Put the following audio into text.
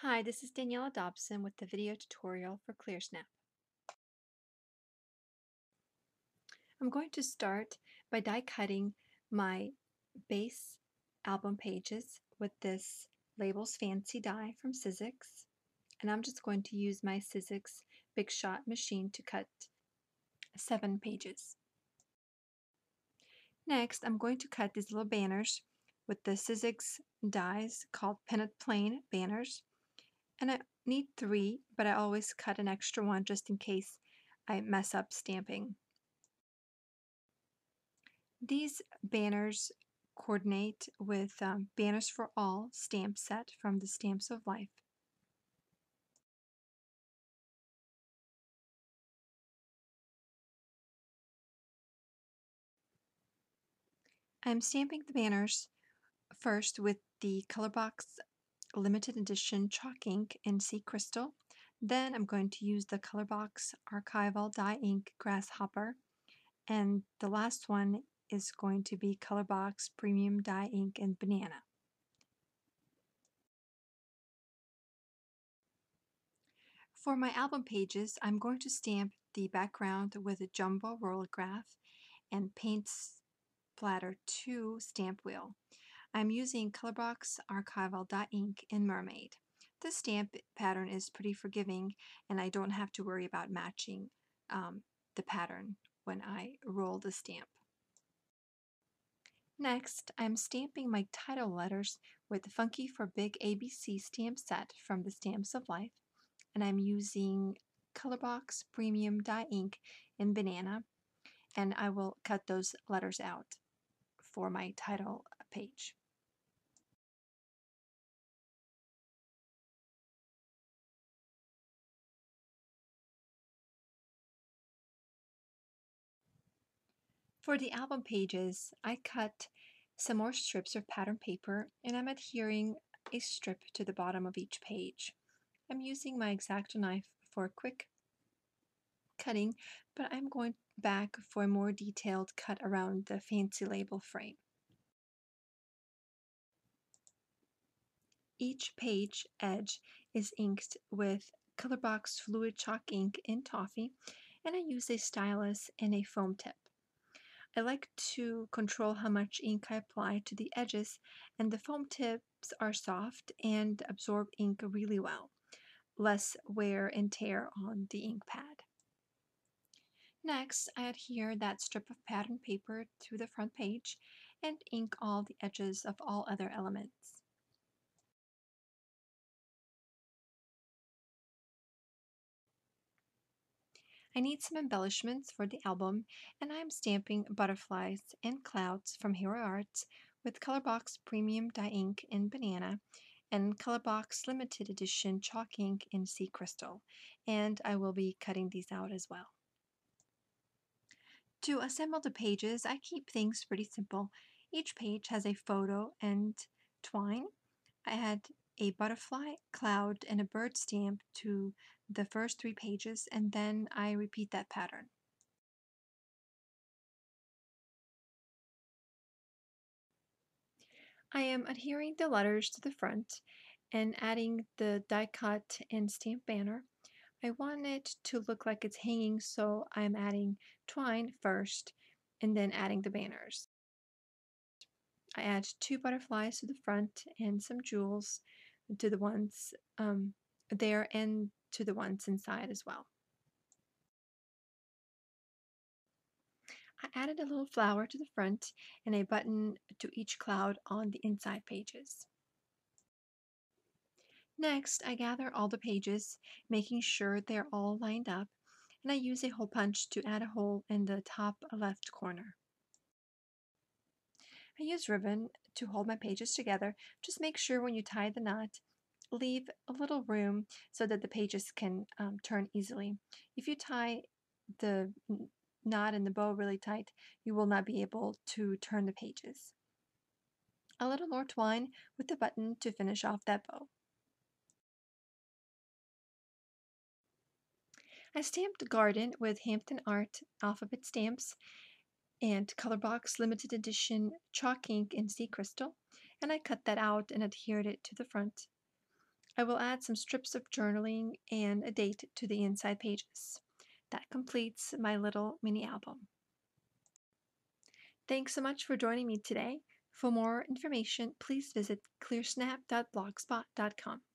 Hi, this is Daniela Dobson with the video tutorial for Clearsnap. I'm going to start by die cutting my base album pages with this Labels Fancy die from Sizzix. And I'm just going to use my Sizzix Big Shot machine to cut 7 pages. Next, I'm going to cut these little banners with the Sizzix dies called Pennant Plain banners. And I need 3, but I always cut an extra one just in case I mess up stamping. These banners coordinate with Banners for All stamp set from the Stamps of Life. I'm stamping the banners first with the Colorbox limited edition chalk ink in sea crystal. Then I'm going to use the Colorbox archival dye ink grasshopper, and the last one is going to be Colorbox premium dye ink in banana. For my album pages, I'm going to stamp the background with a jumbo rollograph and paint splatter 2 stamp wheel. I'm using Colorbox archival dye ink in Mermaid. This stamp pattern is pretty forgiving, and I don't have to worry about matching the pattern when I roll the stamp. Next, I'm stamping my title letters with the Funky for Big ABC stamp set from the Stamps of Life, and I'm using Colorbox Premium Dye Ink in Banana, and I will cut those letters out for my title page. For the album pages, I cut some more strips of pattern paper, and I'm adhering a strip to the bottom of each page. I'm using my X-Acto knife for a quick cutting, but I'm going back for a more detailed cut around the fancy label frame. Each page edge is inked with Colorbox Fluid Chalk ink in toffee, and I use a stylus and a foam tip. I like to control how much ink I apply to the edges, and the foam tips are soft and absorb ink really well, less wear and tear on the ink pad. Next, I adhere that strip of pattern paper to the front page and ink all the edges of all other elements. I need some embellishments for the album, and I'm stamping butterflies and clouds from Hero Arts with Colorbox Premium Dye Ink in Banana and Colorbox Limited Edition Chalk Ink in Sea Crystal, and I will be cutting these out as well. To assemble the pages, I keep things pretty simple. Each page has a photo and twine. I add a butterfly, cloud, and a bird stamp to the first 3 pages, and then I repeat that pattern. I am adhering the letters to the front and adding the die cut and stamp banner. I want it to look like it's hanging, so I'm adding twine first and then adding the banners. I add 2 butterflies to the front and some jewels to the ones there and to the ones inside as well. I added a little flower to the front and a button to each cloud on the inside pages. Next, I gather all the pages, making sure they're all lined up, and I use a hole punch to add a hole in the top left corner. I use ribbon to hold my pages together. Just make sure when you tie the knot, leave a little room so that the pages can turn easily. If you tie the knot and the bow really tight, you will not be able to turn the pages. A little more twine with the button to finish off that bow. I stamped Garden with Hampton Art alphabet stamps and Colorbox limited edition chalk ink in sea crystal, and I cut that out and adhered it to the front. I will add some strips of journaling and a date to the inside pages. That completes my little mini album. Thanks so much for joining me today. For more information, please visit clearsnap.blogspot.com.